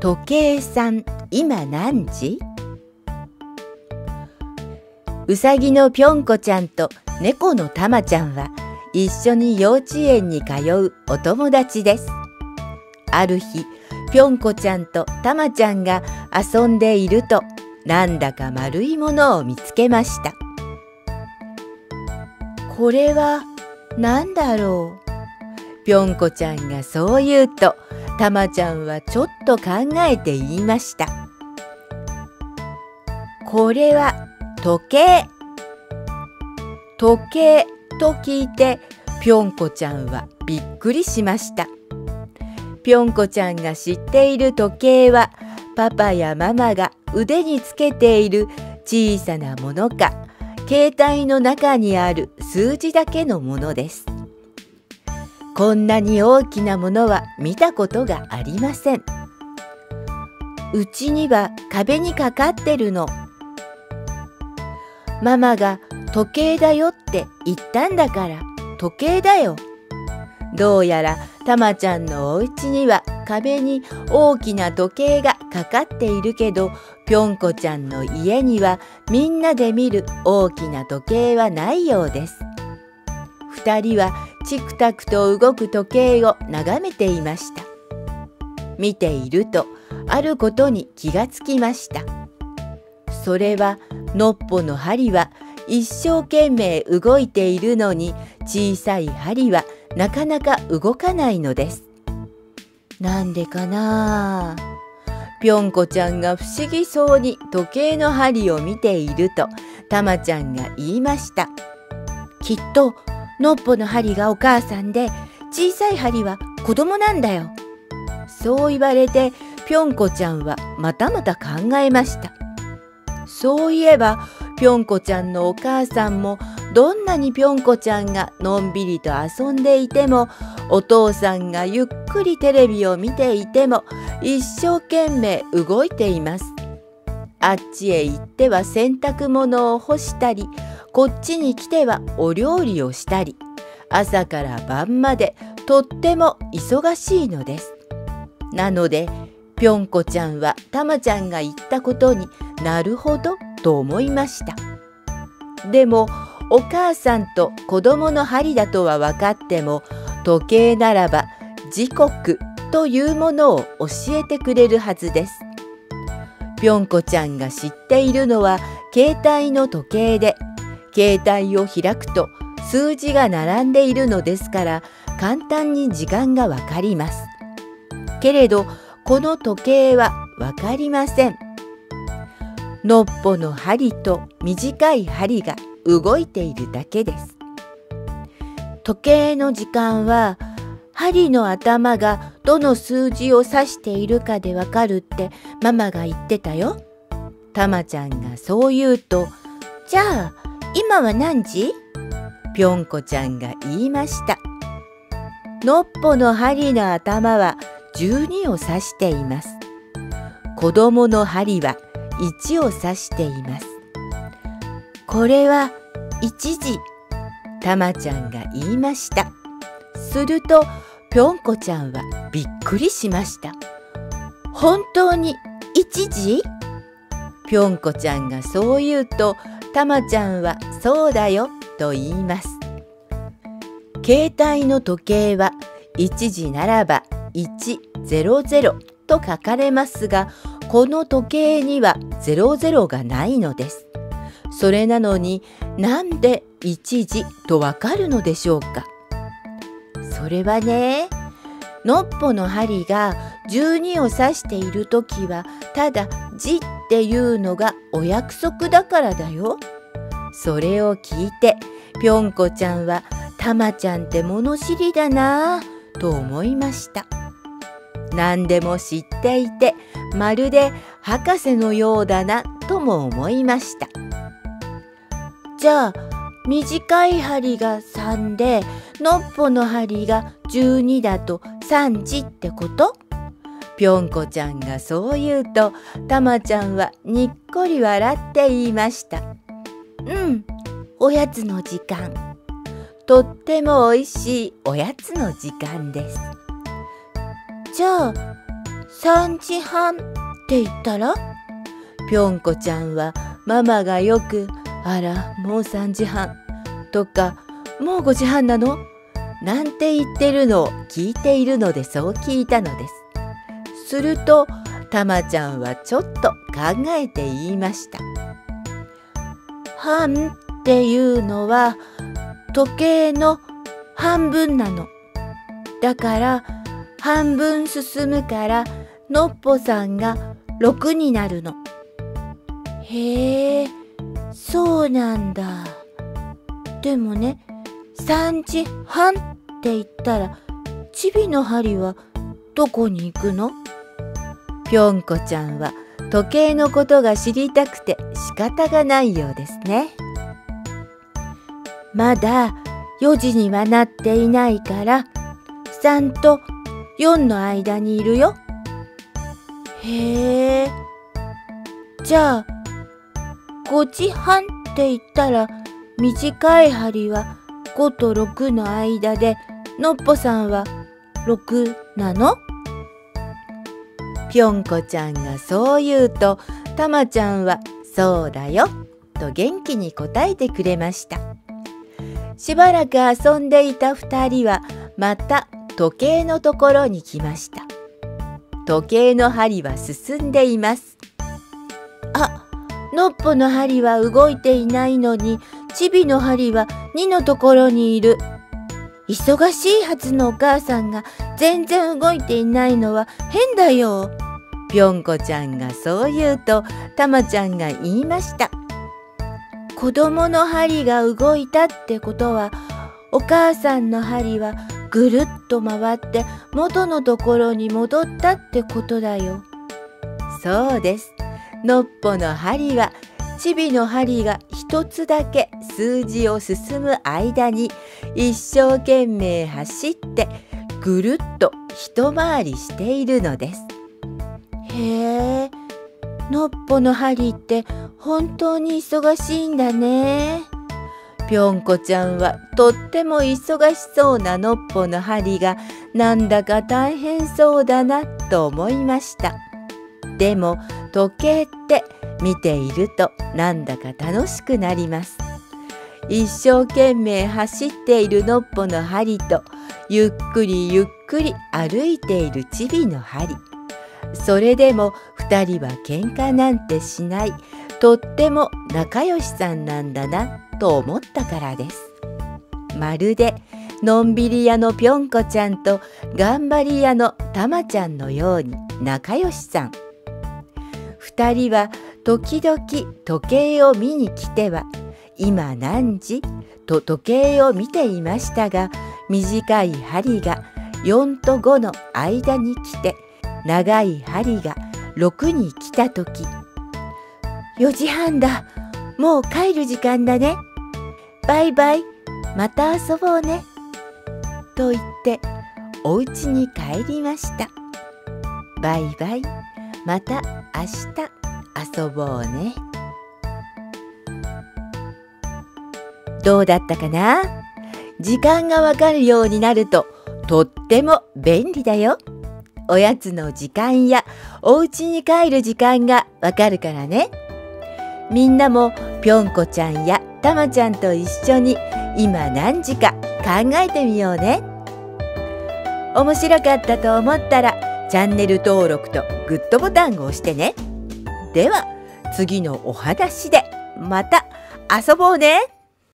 時計さん、今何時？うさぎのぴょんこちゃんと猫のたまちゃんは一緒に幼稚園に通うお友達です。ある日、ぴょんこちゃんとたまちゃんが遊んでいると、なんだか丸いものを見つけました。これは何だろう？ぴょんこちゃんがそう言うと、たまちゃんはちょっと考えて言いました。これは時計。時計と聞いて、ぴょんこちゃんはびっくりしました。ぴょんこちゃんが知っている時計は、パパやママが腕につけている小さなものか、携帯の中にある数字だけのものです。こんなに大きなものは見たことがありません。うちには壁にかかってるの。ママが時計だよって言ったんだから時計だよ。どうやらたまちゃんのお家には壁に大きな時計がかかっているけど、ぴょんこちゃんの家にはみんなで見る大きな時計はないようです。2人はチクタクと動く時計を眺めていました。見ているとあることに気がつきました。それはのっぽの針は一生懸命動いているのに、小さい針はなかなか動かないのです。なんでかな？ぴょんこちゃんが不思議そうに時計の針を見ていると、たまちゃんが言いました。きっとのっぽの針がお母さんで、小さい針は子供なんだよ。そう言われて、ぴょんこちゃんはまたまた考えました。そういえば、ぴょんこちゃんのお母さんも、どんなにぴょんこちゃんがのんびりと遊んでいても、お父さんがゆっくりテレビを見ていても、一生懸命動いています。あっちへ行っては洗濯物を干したり、こっちに来てはお料理をしたり、朝から晩までとっても忙しいのです。なので、ぴょんこちゃんはたまちゃんが言ったことになるほどと思いました。でも、お母さんと子供の針だとは分かっても、時計ならば時刻というものを教えてくれるはずです。ぴょんこちゃんが知っているのは携帯の時計で、携帯を開くと数字が並んでいるのですから、簡単に時間がわかります。けれど、この時計はわかりません。のっぽの針と短い針が動いているだけです。時計の時間は、針の頭がどの数字を指しているかでわかるってママが言ってたよ。たまちゃんがそう言うと、じゃあ今は何時？ぴょんこちゃんが言いました。のっぽの針の頭は12を指しています。子供の針は1を指しています。これは1時。たまちゃんが言いました。すると、ぴょんこちゃんはびっくりしました。本当に1時？ぴょんこちゃんがそう言うと、たまちゃんはそうだよと言います。携帯の時計は1時ならば100と書かれますが、この時計には00がないのです。それなのになんで1時とわかるのでしょうか。それはね、のっぽの針が12を指しているときはただ字っていうのがお約束だからだよ。それを聞いてぴょんこちゃんはたまちゃんって物知りだなぁと思いました。何でも知っていてまるで博士のようだなとも思いました。じゃあ短い針が3でのっぽの針が12だと3時ってこと？ぴょんこちゃんがそう言うと、たまちゃんはにっこり笑って言いました。おやつの時間。とってもおいしいおやつの時間です。じゃあ 3時半って言ったら、ぴょんこちゃんはママがよく、あら、もう3時半とか、もう5時半なのなんて言ってるのを聞いているのでそう聞いたのです。すると、たまちゃんはちょっと考えて言いました。半っていうのは時計の半分なの。だから半分進むからのっぽさんが6になるの。へえ、そうなんだ。でもね、3時半って言ったらチビの針はどこに行くの？ぴょんこちゃんは時計のことが知りたくて仕方がないようですね。まだ4時にはなっていないから3と4の間にいるよ。へえ。じゃあ5時半って言ったら短い針は5と6の間でのっぽさんは6なの？ぴょんこちゃんがそう言うとたまちゃんはそうだよと元気に答えてくれました。しばらく遊んでいた2人はまた時計のところに来ました。時計の針は進んでいます。あ、のっぽの針は動いていないのにちびの針は2のところにいる。忙しいはずのお母さんが全然動いていないのは変だよ。ぴょんこちゃんがそう言うとたまちゃんが言いました。子供の針が動いたってことはお母さんの針はぐるっと回って元のところに戻ったってことだよ。そうです。のっぽの針はちびの針が一つだけ数字を進む間に一生懸命走ってぐるっと一回りしているのです。へえ、のっぽの針って本当に忙しいんだね。ぴょんこちゃんはとっても忙しそうなのっぽの針がなんだか大変そうだなと思いました。でも時計って見ているとなんだか楽しくなります。一生懸命走っているのっぽの針とゆっくりゆっくり歩いているちびの針。それでも2人は喧嘩なんてしない、とっても仲良しさんなんだなと思ったからです。まるでのんびり屋のぴょんこちゃんと頑張り屋のたまちゃんのように仲良しさん。2人は時々時計を見に来ては「今何時?」と時計を見ていましたが、短い針が4と5の間に来て長い針が6に来たとき、4時半だ、もう帰る時間だね、バイバイ、また遊ぼうね、と言ってお家に帰りました。バイバイ、また明日遊ぼうね。どうだったかな？時間がわかるようになるととっても便利だよ。おやつの時間やお家に帰る時間がわかるからね。みんなもぴょんこちゃんやたまちゃんと一緒に今何時か考えてみようね。面白かったと思ったらチャンネル登録とグッドボタンを押してね。では次のお話でまた遊ぼうね。